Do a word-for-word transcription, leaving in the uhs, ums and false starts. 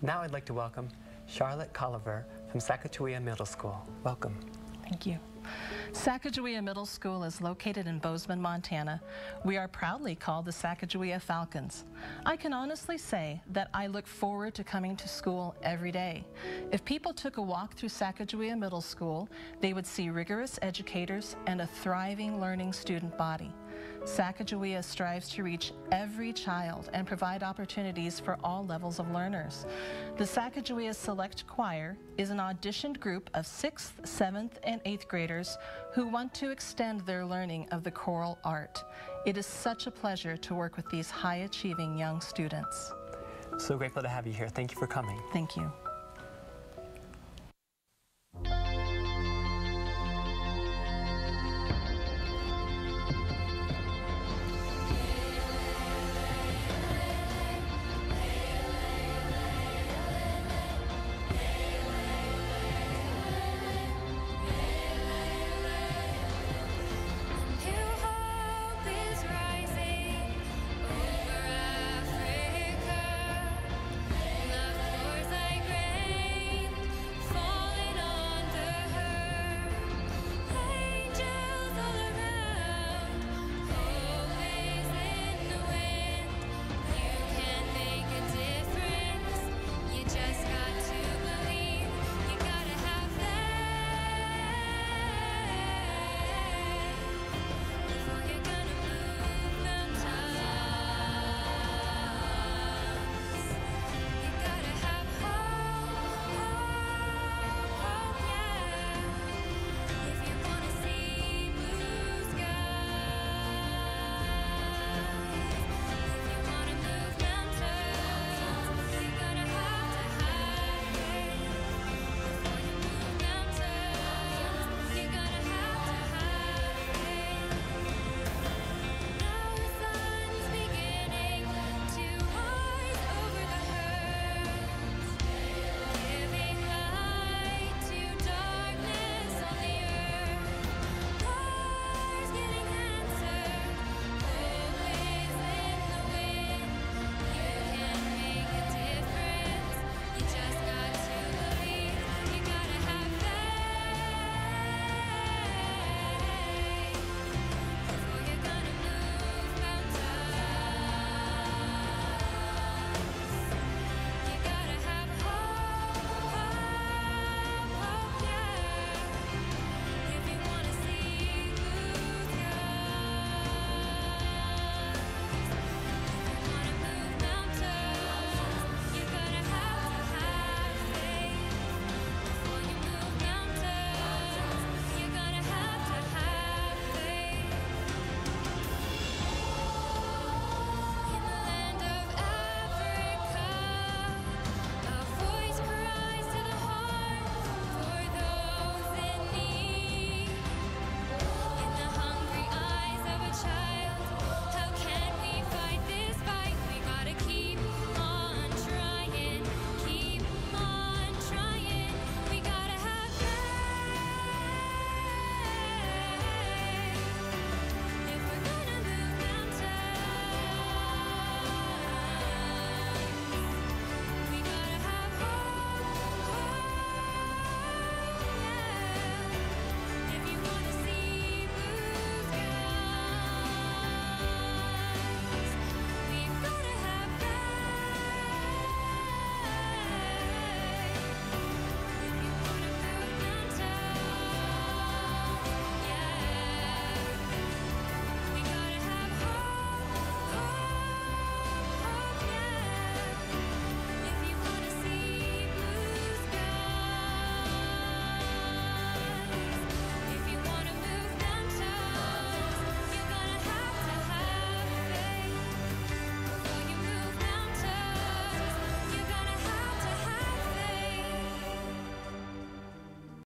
Now I'd like to welcome Charlotte Colliver from Sacagawea Middle School. Welcome. Thank you. Sacagawea Middle School is located in Bozeman, Montana. We are proudly called the Sacagawea Falcons. I can honestly say that I look forward to coming to school every day. If people took a walk through Sacagawea Middle School, they would see rigorous educators and a thriving learning student body. Sacagawea strives to reach every child and provide opportunities for all levels of learners. The Sacagawea Select Choir is an auditioned group of sixth, seventh, and eighth graders who want to extend their learning of the choral art. It is such a pleasure to work with these high-achieving young students. So grateful to have you here. Thank you for coming. Thank you.